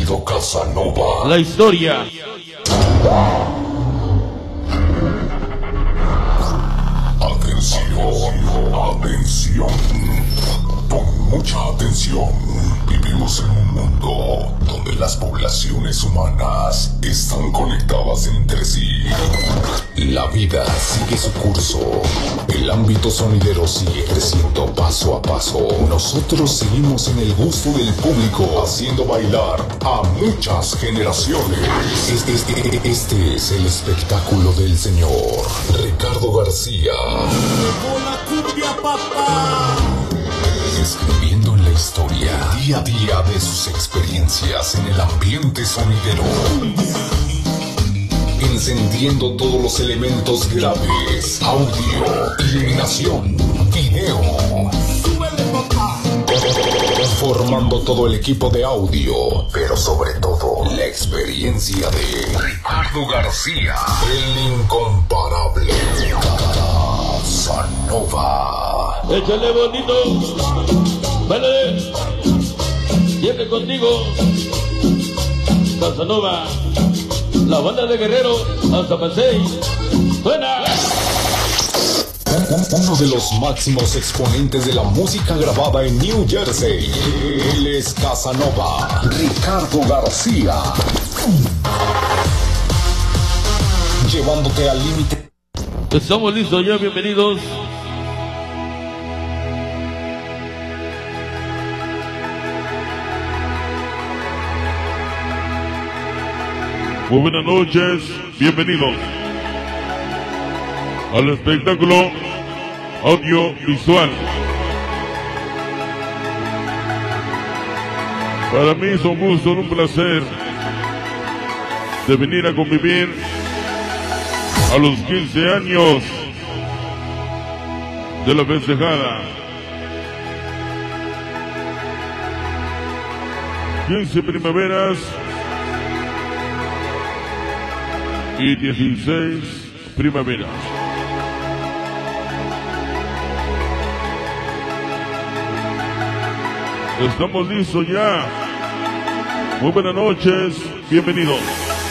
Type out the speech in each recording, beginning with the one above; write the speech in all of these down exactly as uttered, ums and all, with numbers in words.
Bienvenido Casanova. La historia. Atención, atención. Pon mucha atención. Vivimos en un mundo donde las poblaciones humanas están conectadas entre sí. La vida sigue su curso. El ámbito sonidero sigue creciendo paso a paso. Nosotros seguimos en el gusto del público, haciendo bailar a muchas generaciones. Este, este, este es el espectáculo del señor Ricardo García. ¡Hola, cumbia, papá! Escribiendo en la historia día a día de sus experiencias en el ambiente sonidero. Encendiendo todos los elementos graves: audio, iluminación, video. ¡Súbele, papá! Conformando todo el equipo de audio, pero sobre todo la experiencia de Ricardo García, el incomparable Casanova. Échale bonito. Vale. Viene contigo. Casanova. La banda de Guerrero hasta Pasey. Suena. Uno de los máximos exponentes de la música grabada en New Jersey. Él es Casanova, Ricardo García. Llevándote al límite. Estamos listos ya, bienvenidos. Muy buenas noches, bienvenidos al espectáculo audiovisual. Para mí es un gusto, un placer de venir a convivir a los quince años de la festejada. quince primaveras y dieciséis primaveras. Estamos listos ya. Muy buenas noches, bienvenidos.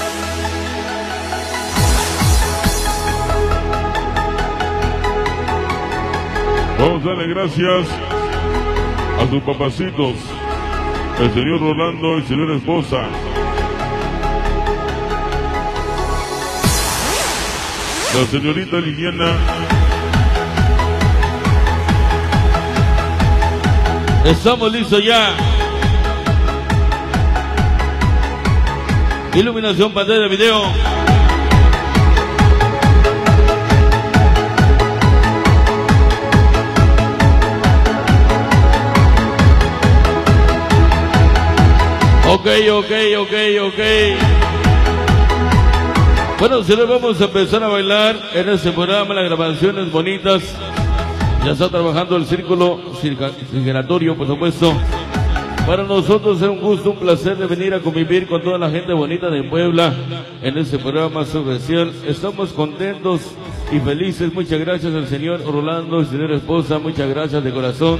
Vamos a darle gracias a sus papacitos, el señor Rolando y la señora esposa. La señorita Liliana. Estamos listos ya. Iluminación, pantalla de video. Ok, ok, ok, ok. Bueno, si nos vamos a empezar a bailar en este programa, las grabaciones bonitas. Ya está trabajando el círculo giratorio, por supuesto. Para nosotros es un gusto, un placer de venir a convivir con toda la gente bonita de Puebla en este programa especial. Estamos contentos y felices. Muchas gracias al señor Rolando y señora esposa. Muchas gracias de corazón.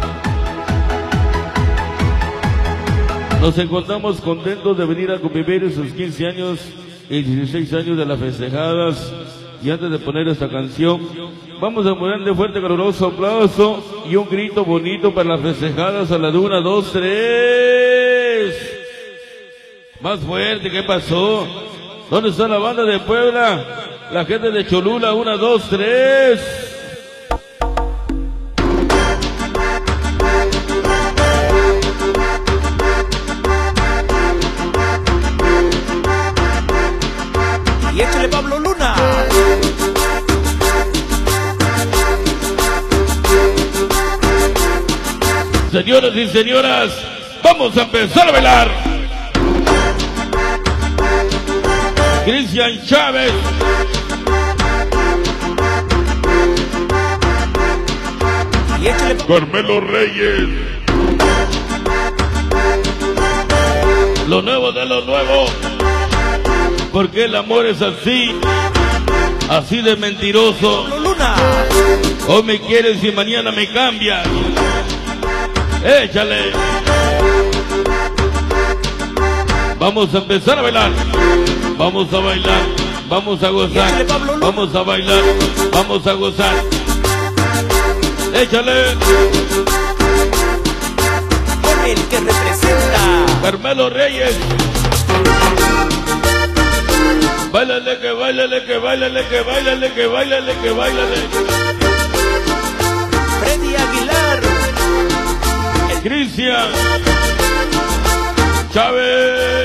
Nos encontramos contentos de venir a convivir en sus quince años y dieciséis años de las festejadas. Y antes de poner esta canción, vamos a ponerle fuerte, caluroso aplauso y un grito bonito para las festejadas a la de una, dos, tres. Más fuerte, ¿qué pasó? ¿Dónde está la banda de Puebla? La gente de Cholula, una, dos, tres. Y échale Pablo Luna. Señoras y señoras, vamos a empezar a bailar. Cristian Chávez. Y échale Carmelo Reyes. Lo nuevo de lo nuevo. Porque el amor es así, así de mentiroso. Pablo Luna. Hoy me quieres y mañana me cambias. Échale. Vamos a empezar a bailar. Vamos a bailar. Vamos a gozar. Vamos a bailar. Vamos a gozar. Échale. Con el que representa Carmelo Reyes. Báilale, que báilale, que báilale, que báilale, que báilale, que báilale. Freddy Aguilar. Cristian Chávez.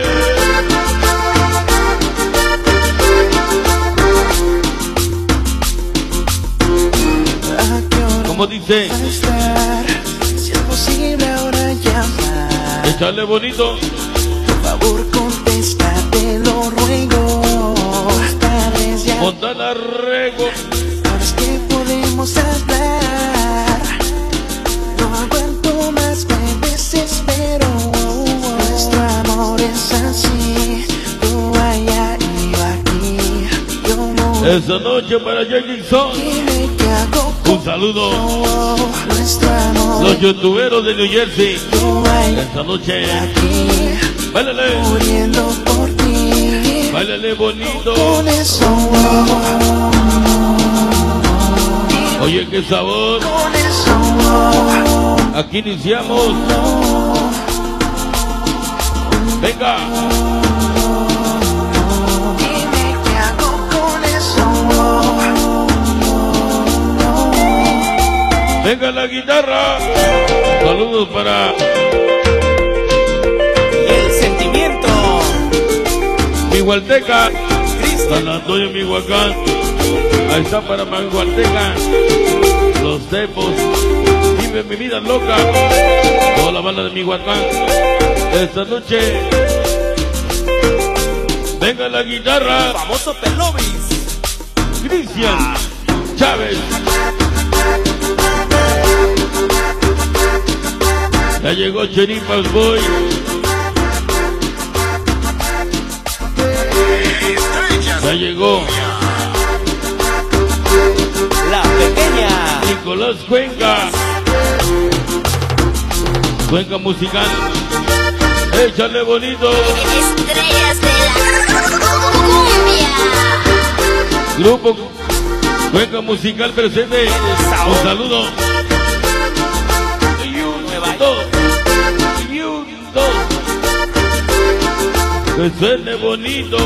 Como dice, si es posible ahora llamar, échale bonito. por favor contesta, te lo ruego. Esta vez ya Montana Rego. ahora es que podemos hablar. No aguanto más, me desespero. Nuestro amor es así, tú allá y yo aquí. Yo no Esa noche para Jackson. dime qué hago. Un saludo. Nuestro amor, Los youtuberos de New Jersey. tú allá Esta noche. aquí, Báilale. muriendo por ti. Báilale bonito. Con eso, Oye, qué sabor. con eso, Aquí iniciamos. Venga. dime qué hago con eso. Venga la guitarra. Saludos para El sentimiento. Migualteca. San Cristian. Antonio, Mihuacán. Ahí está para Migualteca. Los Tepos. Vive mi vida loca. Toda la banda de Mihuacán. Esta noche. Venga la guitarra. Famoso Pelobis. Cristian Chávez. Ya llegó Cheripas Boy. Ya llegó La pequeña. Nicolás Cuenca. Cuenca musical. Échale bonito. Estrellas de la cumbia. Grupo Cuenca musical presente. Un saludo. Y un, dos. Y un, dos. Que suene bonito.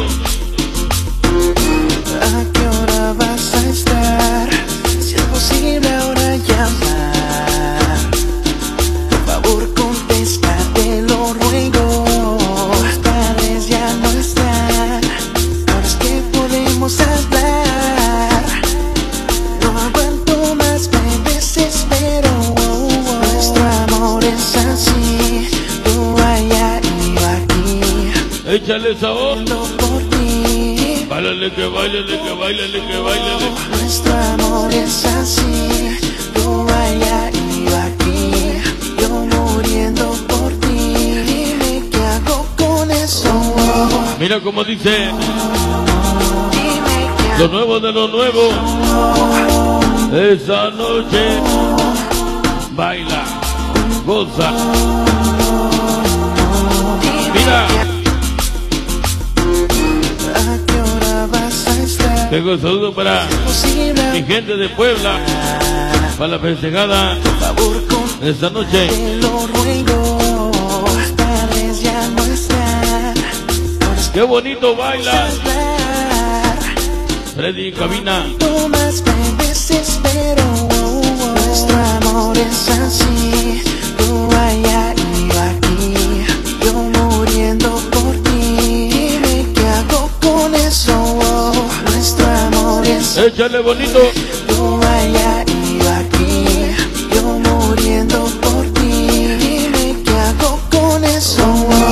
¿A qué hora vas a estar? Si es posible ahora llamar. Por favor contesta, te lo ruego. Esta vez ya no están. Ahora es que podemos hablar. No aguanto más, me desespero. Nuestro amor es así, tú allá y yo aquí. Échale sabor. No por ti. Báilale, que bailale, que bailale, que bailale. Nuestro amor es así, tú allá y yo aquí, yo muriendo por ti. Dime qué hago con eso. Mira como dice, Dime qué lo hago. nuevo de lo nuevo. Esa noche, baila, goza. Mira, ¿A qué hora vas a estar? tengo saludo para Posible, mi gente de Puebla, para la festejada por favor, con esta noche. te lo ruego. Esta vez ya no están. Ahora es que Qué bonito baila hablar. Freddy Cabina. No más me desespero. Nuestro amor es así, tú allá y yo aquí, yo muriendo por ti. Dime qué hago con eso. Nuestro amor es Échale bonito. tú allá y yo aquí, yo muriendo por ti. Dime qué hago con eso.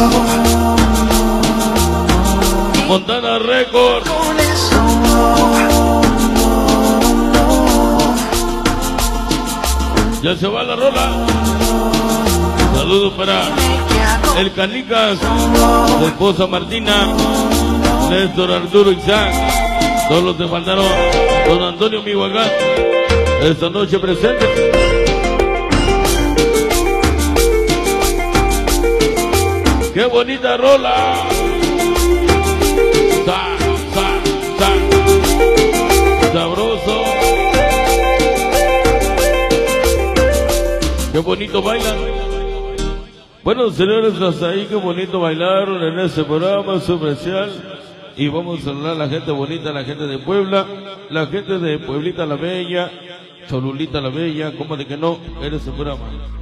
Montana Record. Con eso. Ya se va la rola. Saludos para el Canicas, su esposa Martina, Néstor Arturo Isaac, todos los que faltaron, don Antonio Mihuacán, esta noche presente. ¡Qué bonita rola! bonito bailan. Bueno, señores, hasta ahí qué bonito bailaron en este programa especial. Y vamos a saludar a la gente bonita, la gente de Puebla, la gente de Pueblita la Bella, Cholulita la Bella, como de que no, eres el programa.